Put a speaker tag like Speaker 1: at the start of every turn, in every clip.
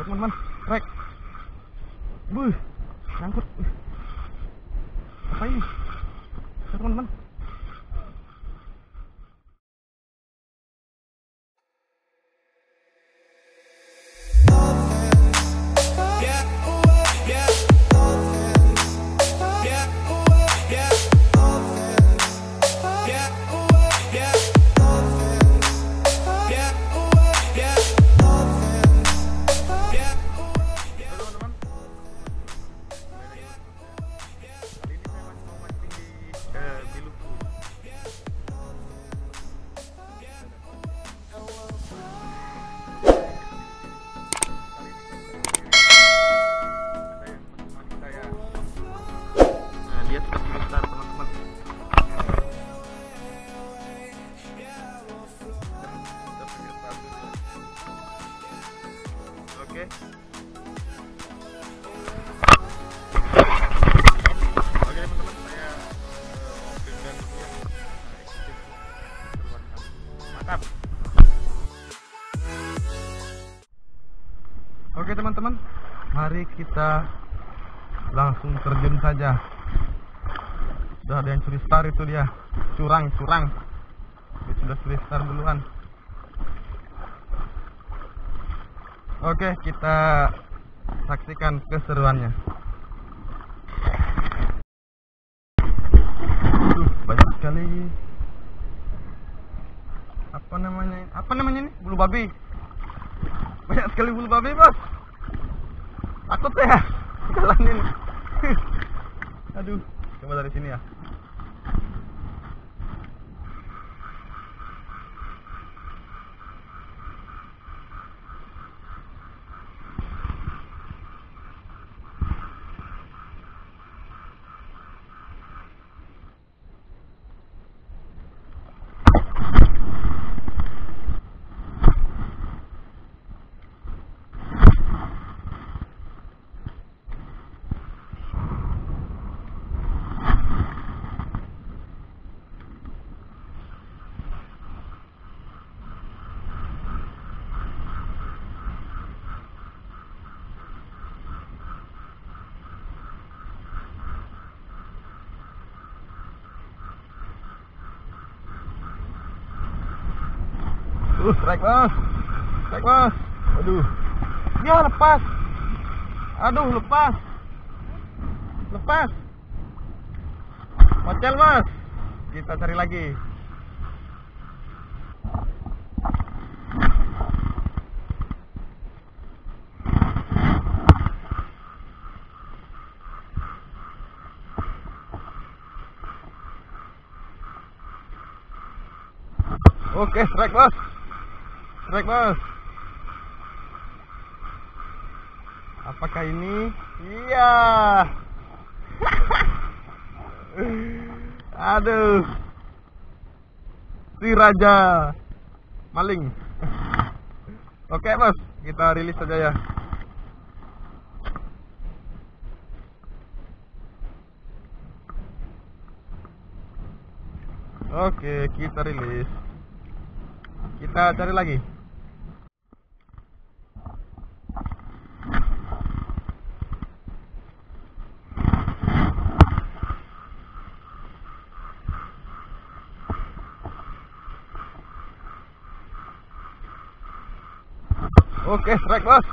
Speaker 1: teman-teman. Trek. Buh, nyangkut. Apa ini? Teman-teman. Oke teman-teman, mari kita langsung terjun saja. Sudah ada yang curi star itu dia, curang. Dia sudah curi star duluan. Oke, kita saksikan keseruannya. Banyak sekali. Apa namanya ini? Bulu babi. Banyak sekali bulu babi, bos. Takut ya jalanin. Aduh, coba dari sini ya. Strike bos. Aduh, dia lepas. Aduh, lepas. Mocel bos. Kita cari lagi. Oke, strike bos. Apakah ini? Iya. Aduh, si raja maling. Oke bos, kita rilis saja ya. Oke, kita rilis. Kita cari lagi. Oke, strike bos.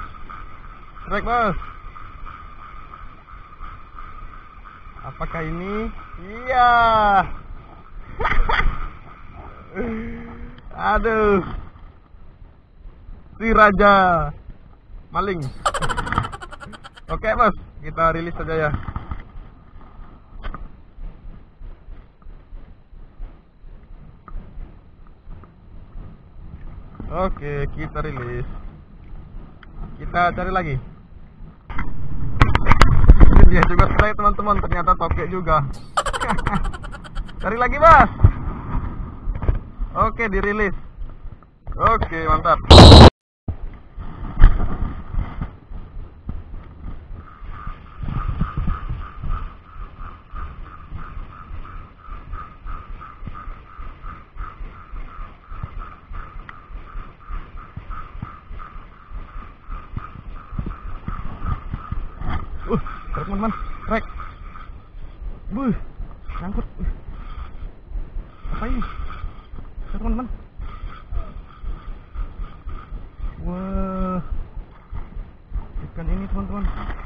Speaker 1: Apakah ini? Iya. Aduh, si raja maling. Oke bos, kita rilis saja ya. Oke, kita rilis. Kita cari lagi. Dia juga strike teman-teman, ternyata tokek juga. Cari lagi bos. Oke, dirilis. Oke, mantap. teman-teman. Trek. Buh, nyangkut. Apa ini? Ya, teman-teman. Wah, ikan ini teman-teman.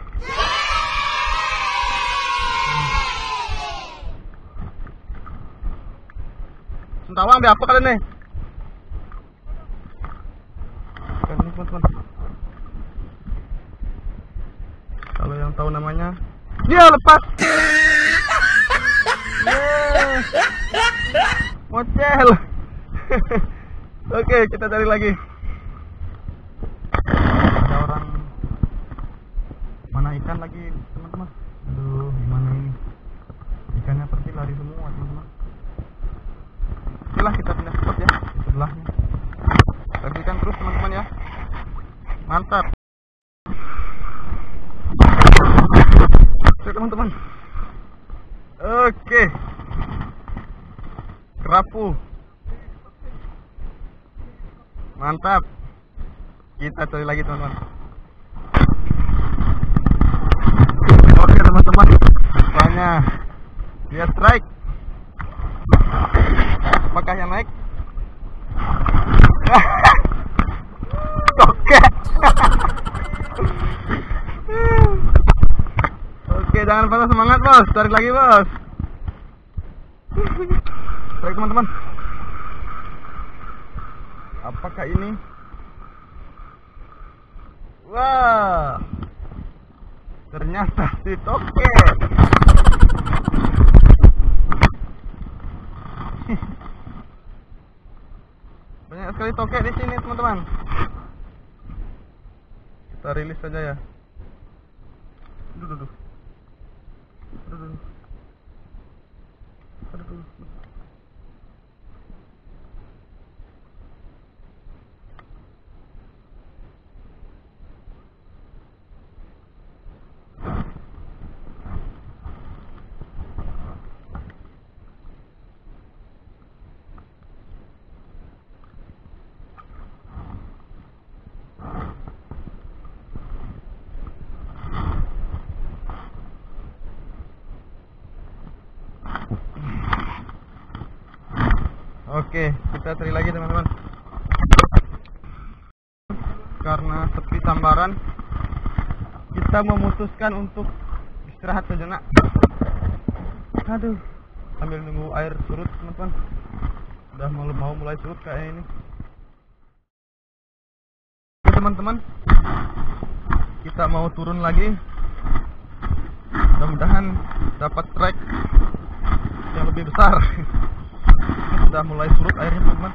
Speaker 1: Sentawang di apa kalian nih? Ikan ini teman-teman. Kalau yang tahu namanya, dia lepas. Mocel. Oke, kita cari lagi. Ada orang. Mana ikan lagi, teman-teman? Aduh, gimana ini? Ikannya pergi lari semua, teman-teman. Okelah, kita pindah spot ya, di sebelahnya. Kita berikan terus, teman-teman ya. Mantap. Oke, teman-teman. Oke. Kerapu. Mantap. Kita cari lagi, teman-teman. Oke, teman-teman. Rupanya dia strike. Apakah yang naik? Oke. Oke, jangan patah semangat, bos. Tarik lagi, bos. Baik, teman-teman. Apakah ini? Wah, ternyata si toke. Banyak sekali toke di sini, teman-teman. Kita rilis saja ya. Aduh. Oke, kita cari lagi, teman-teman. Karena sepi sambaran, kita memutuskan untuk istirahat sejenak. Aduh, sambil nunggu air surut, teman-teman. Udah mau mulai surut kayak ini. Oke, teman-teman, kita mau turun lagi. Mudah-mudahan dapat trek yang lebih besar. Sudah mulai surut airnya, teman-teman.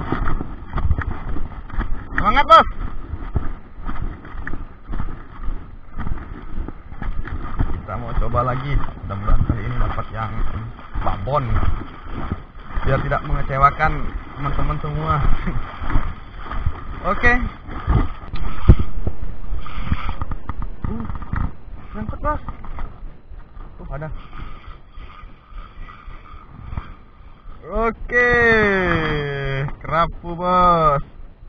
Speaker 1: Semangat, bos. Kita mau coba lagi. Mudah-mudahan kali ini dapat yang babon, biar tidak mengecewakan teman-teman semua. Oke. Nyangkut, bos. Ada. Oke, kerapu, bos.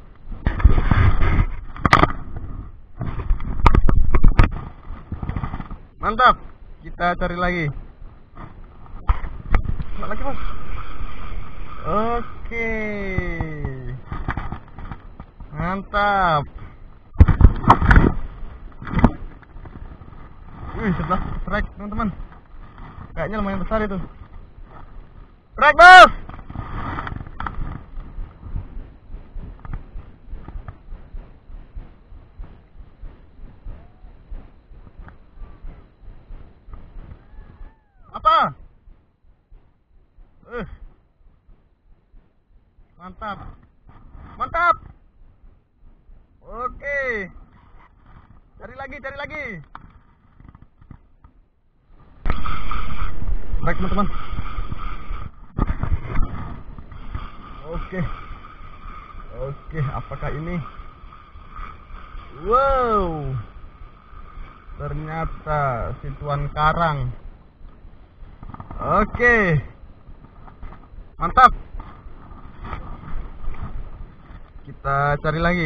Speaker 1: Mantap. Kita cari lagi. Lagi, bos. Oke. Mantap. Sebelah strike, teman-teman. Kayaknya lumayan besar itu. Strike, bos. Apa? Mantap. Mantap. Oke. Cari lagi. Baik, teman-teman. Oke, apakah ini? Wow, ternyata si tuan karang. Oke, mantap. Kita cari lagi.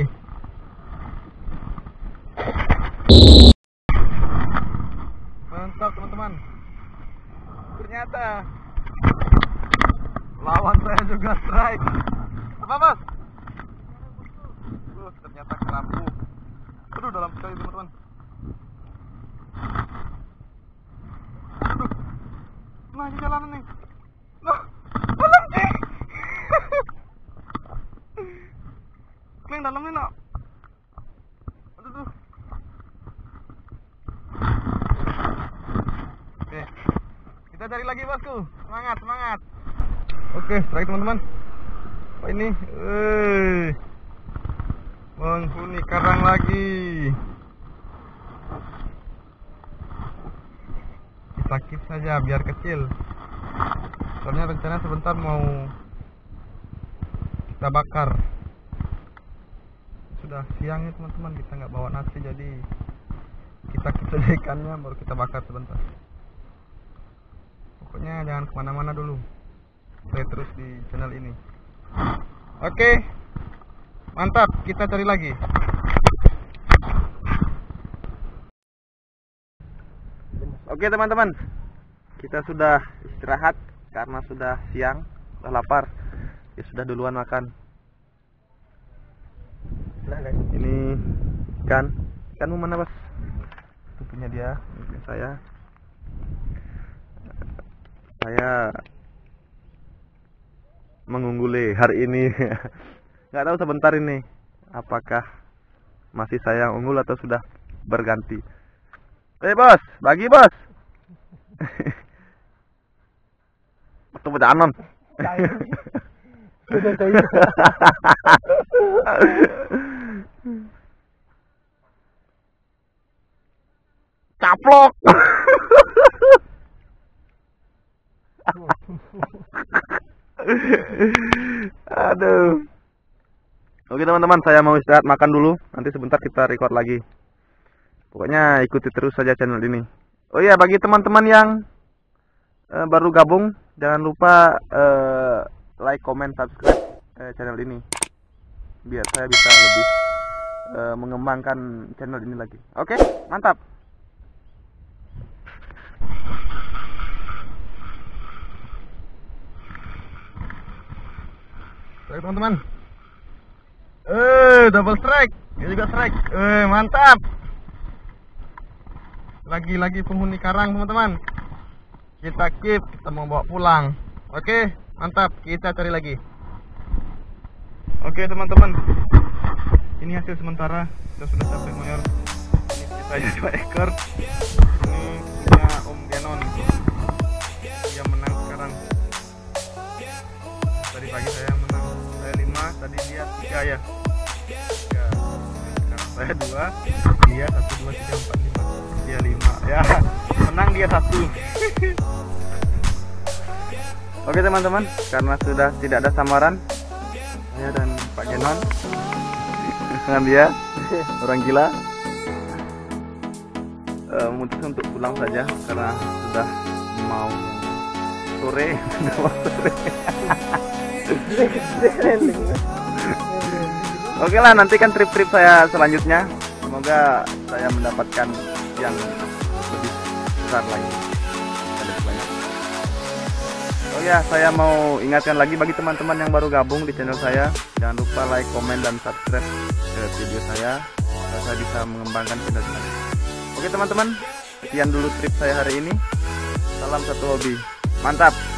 Speaker 1: Apa bos? Ternyata kelambu. Aduh, dalam sekali teman-teman. Aduh, nah ini jalanan nih. Nah, dalam sih. Neng dalam nih nak. Aduh. Oke, kita cari lagi bosku. Semangat, semangat. Oke, strike teman-teman. Apa ini? Penghuni karang lagi. Kita keep saja biar kecil. Soalnya rencana sebentar mau kita bakar. Sudah siang ya teman-teman, kita nggak bawa nasi, jadi kita keep saja ikannya, baru kita bakar sebentar. Pokoknya jangan kemana-mana dulu, stay terus di channel ini. Oke, mantap, kita cari lagi. Oke teman-teman, kita sudah istirahat karena sudah siang, sudah lapar. Ya sudah duluan makan. Ini ikanmu mana bos? Itu punya dia, ini punya saya. Saya mengungguli hari ini. Nggak tahu sebentar ini apakah masih saya yang unggul atau sudah berganti. Bos, bagi bos. Ketemu Danon. Caplok. Aduh. Oke teman-teman, saya mau istirahat makan dulu. Nanti sebentar kita record lagi. Pokoknya ikuti terus saja channel ini. Oh iya, bagi teman-teman yang baru gabung, jangan lupa like, comment, subscribe channel ini, biar saya bisa lebih mengembangkan channel ini lagi. Oke, mantap. Baik teman-teman. Double strike. Ini juga strike. Mantap. Lagi-lagi penghuni karang teman-teman. Kita keep, kita mau bawa pulang. Oke, mantap. Kita cari lagi. Oke teman-teman, ini hasil sementara. Kita sudah sampai mayor. Ini saya 2 ekor. Ini punya Om Genon. Dia menang sekarang. Tadi pagi saya menang. Saya 5, tadi dia 3 ya. 3. Sekarang saya 2, dia 1, 2, 3, 4, 5. Dia 5 ya, menang dia 1. Oke teman-teman, karena sudah tidak ada samaran, saya dan Pak Genon dengan dia orang gila memutuskan untuk pulang saja karena sudah mau sore. Oke lah, nanti kan trip-trip saya selanjutnya, semoga saya mendapatkan yang lebih besar lagi, lebih banyak. Oh ya, saya mau ingatkan lagi bagi teman-teman yang baru gabung di channel saya, jangan lupa like, komen, dan subscribe video saya agar saya bisa mengembangkan channel saya. Oke teman-teman, sekian dulu trip saya hari ini. Salam satu hobi, mantap.